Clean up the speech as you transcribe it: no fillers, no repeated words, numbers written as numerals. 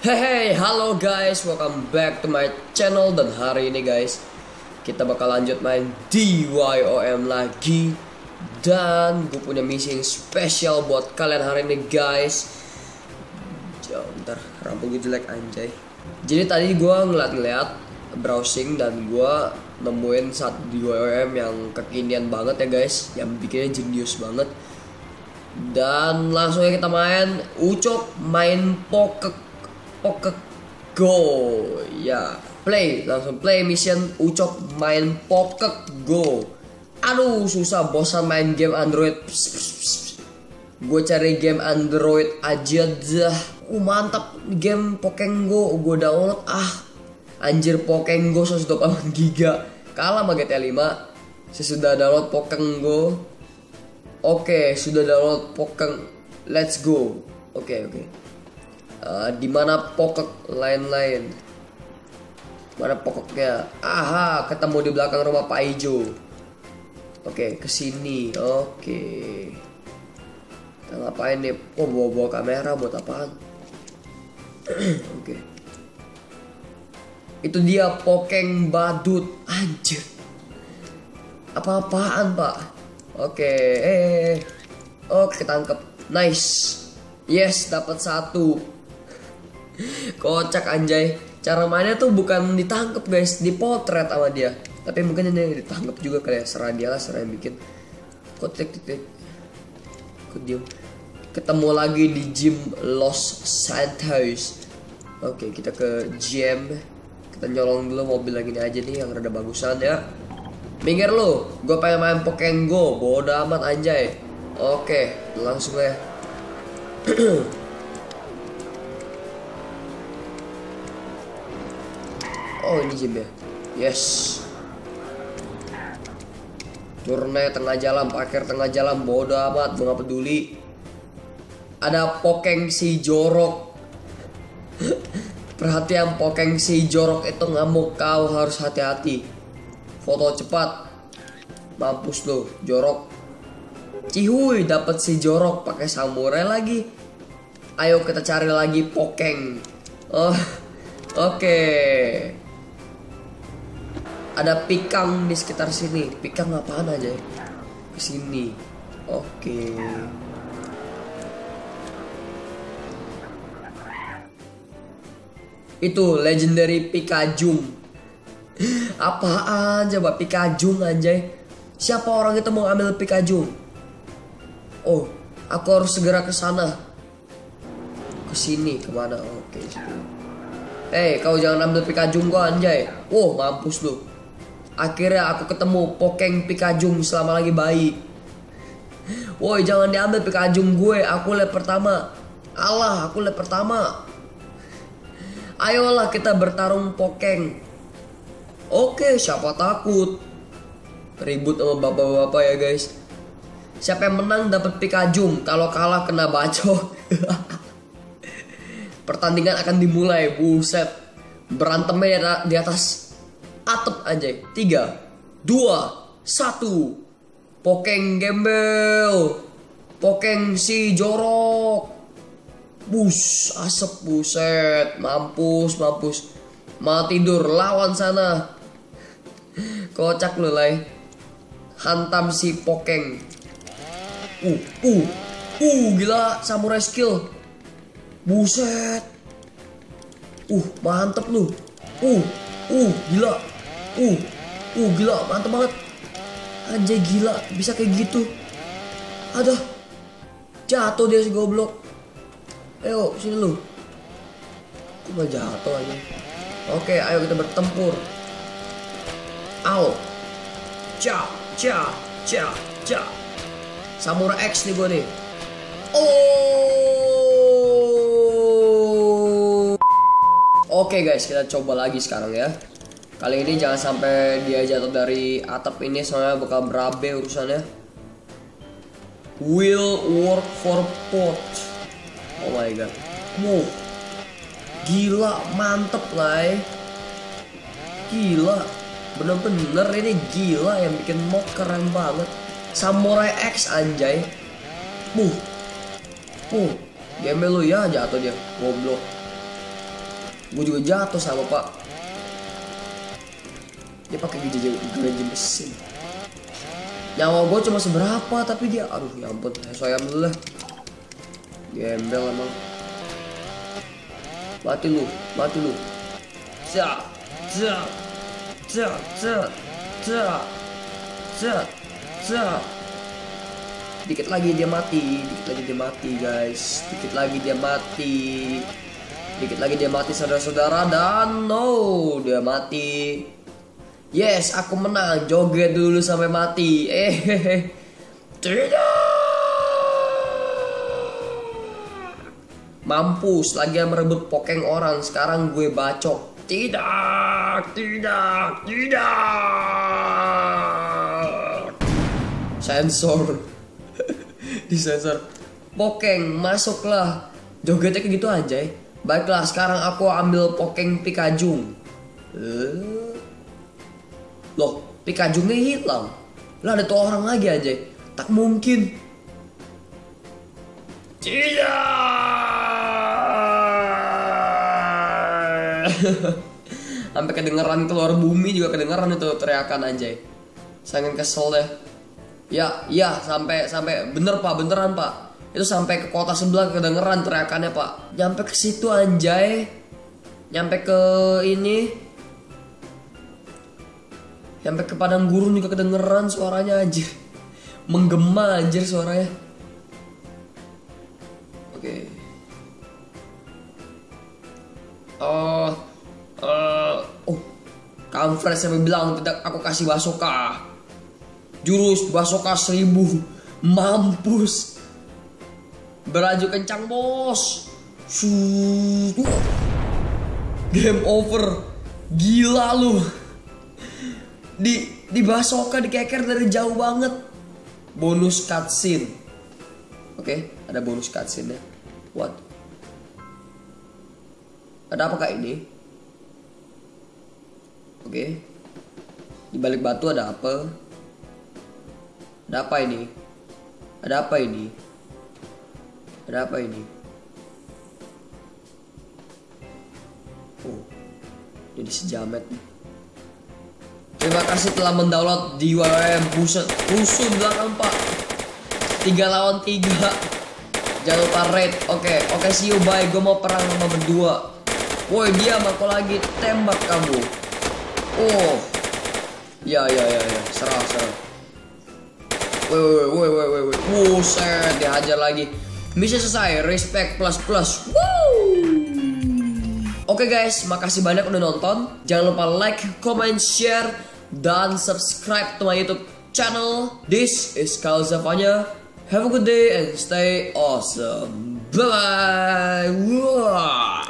Hey, halo guys, welcome back to my channel. Dan hari ini guys, kita bakal lanjut main DYOM lagi. Dan gue punya misi yang spesial buat kalian hari ini guys. Bentar, rambut gue jelek anjay. Jadi tadi gue ngeliat browsing dan gue nemuin satu DYOM yang kekinian banget ya guys, yang bikinnya jenius banget. Dan langsung aja kita main Ucok main Poke Go ya, langsung play mission Ucok main Poke Go. Aduh susah, bosan main game Android. Gue cari game Android aja dah. Mantap game Pokeng Go, gue download. Anjir, Pokeng Go 128 giga, kalah sama GTA 5. Saya sudah download Pokeng Go. Oke, sudah download Pokeng. Let's go. Oke. Di mana pokok lain-lain? Mana pokoknya? Aha, ketemu di belakang rumah Pak Ijo. Oke, kesini. Oke. Kita ngapain nih? Oh, bawa kamera buat apaan? Oke. Itu dia Pokeng Badut. Anjir. Apa-apaan, Pak? Oke. Oke, ketangkep. Nice. Yes, dapat satu. Kocak anjay. Cara mainnya tuh bukan ditangkep guys, dipotret sama dia. Tapi mungkin ini ditangkep juga kali ya. Serah dia lah, serah yang bikin. Ketemu lagi di gym Los Santos. Oke, kita ke gym. Kita nyolong dulu mobil lagi ini aja nih yang rada bagusan ya. Minggir lu, gue pengen main Pokeng Go. Bodoh amat anjay. Oke, langsung ya. Oh, ini gym ya. Yes. Turunnya tengah jalan, parkir tengah jalan, bodoh amat, gue gak peduli. Ada Pokeng si jorok. Perhatian, Pokeng si jorok itu ngamuk, kau harus hati-hati. Foto cepat. Mampus lo, jorok. Cihuy, dapat si jorok pakai samurai lagi. Ayo kita cari lagi Pokeng. Oh, oke. Ada Pikang di sekitar sini. Pikang apaan aja ya? Kesini. Oke. Itu legendary Pikajum. Apaan coba Pikajum anjay? Siapa orang itu mau ambil Pikajum? Oh, aku harus segera ke sana. Kesini kemana? Oke. Hey, kau jangan ambil Pikajum gua anjay. Wow, mampus lu. Akhirnya aku ketemu Pokeng Pikajum selama lagi bayi. Woi, jangan diambil Pikajum gue. Aku lap pertama. Alah, aku lap pertama. Ayolah kita bertarung Pokeng. Oke, siapa takut. Ribut sama bapak-bapak ya guys. Siapa yang menang dapat Pikajum. Kalau kalah kena bacok. Pertandingan akan dimulai. Buset. Berantemnya di atas atap aja. 3, 2, 1. Pokeng gembel. Pokeng si jorok. Bus, asap, buset. Mampus. Mau tidur, lawan sana. Kocak lu lay. Hantam si Pokeng. Gila, samurai skill. Buset. Mantep lu. Gila. Gila, mantep banget. Anjay gila, bisa kayak gitu. Aduh. Jatuh dia si goblok. Ayo, sini lu. Kok gak jatuh aja. Oke, ayo kita bertempur. Au. Ca. Samurai X nih gue nih. Oke guys, kita coba lagi sekarang ya. Kali ini jangan sampai dia jatuh dari atap ini, soalnya bakal berabe urusannya. Will work for pot. Oh my god. Wow. Gila, mantep lah. Gila. Bener-bener ini gila, yang bikin mod keren banget. Samurai X anjay. Gembel lu ya, jatuh dia. Goblok. Gue juga jatuh sama Pak. Dia pakai gereja mesin. Nyawa gue cuma seberapa tapi dia, aduh ya ampun, saya dulu lah. Gembel emang. Mati lu. Cak. Dikit lagi dia mati guys. Dikit lagi dia mati saudara-saudara, dan no, dia mati. Yes, aku menang. Joget dulu sampai mati. Tidak. Mampus, lagi merebut pokeng orang. Sekarang gue bacok. Tidak. Sensor. Disensor. Pokeng, masuklah. Jogetnya kayak gitu aja. Baiklah, sekarang aku ambil pokeng Pikajung. Loh, Pikajungnya hilang. Lah ada tuh orang lagi aja. Tak mungkin. Tidak. Sampai kedengeran keluar bumi juga kedengeran itu teriakan anjay. Sangat kesel deh. Ya, sampai bener Pak, beneran Pak. Itu sampai ke kota sebelah kedengeran teriakannya Pak. Nyampe ke situ anjay. Nyampe ke ini. Sampai ke padang gurun juga kedengeran suaranya anjir. Menggema anjir suaranya. Oke. Kampret sampai bilang tidak aku kasih basoka. Jurus basoka 1000. Mampus. Beraju kencang bos. Game over. Gila lu. Di basoka dikeker dari jauh banget. Bonus cutscene. Oke, ada bonus cutscene ya. What? Ada apakah ini? Oke. Di balik batu ada apa? Ada apa ini? Oh, jadi sejamet nih. Terima kasih telah mendownload di DYOM. Buset, rusuh belakang Pak. 3 lawan 3. Jangan lupa raid. Oke, see you, bye. Gue mau perang sama berdua. Woi, diam, aku lagi tembak kamu. Oh. Ya. Serah. Woi. Buset, dihajar lagi. Misi selesai. Respect plus. Woo. Oke guys, makasih banyak udah nonton. Jangan lupa like, comment, share, dan subscribe to my YouTube channel. This is Kyle Zavanya. Have a good day and stay awesome. Bye bye.